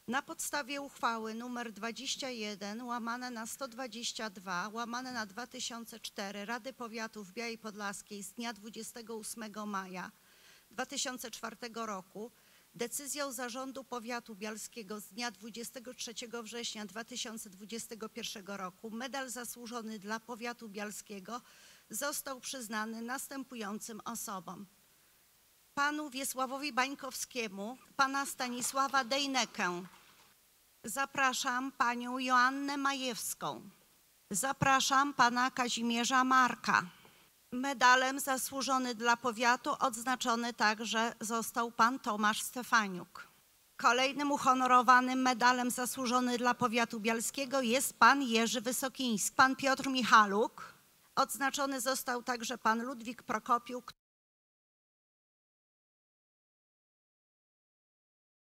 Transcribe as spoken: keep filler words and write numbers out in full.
Na podstawie uchwały nr dwadzieścia jeden łamane na sto dwadzieścia dwa łamane na dwa tysiące cztery Rady Powiatu w Białej Podlaskiej z dnia dwudziestego ósmego maja dwa tysiące czwartego roku, decyzją Zarządu Powiatu Bialskiego z dnia dwudziestego trzeciego września dwa tysiące dwudziestego pierwszego roku Medal Zasłużony dla Powiatu Bialskiego został przyznany następującym osobom: panu Wiesławowi Bańkowskiemu, pana Stanisława Dejnekę. Zapraszam panią Joannę Majewską. Zapraszam pana Kazimierza Marka. Medalem Zasłużony dla Powiatu odznaczony także został pan Tomasz Stefaniuk. Kolejnym uhonorowanym medalem Zasłużony dla Powiatu Bialskiego jest pan Jerzy Wysokiński. Pan Piotr Michaluk. Odznaczony został także pan Ludwik Prokopiuk.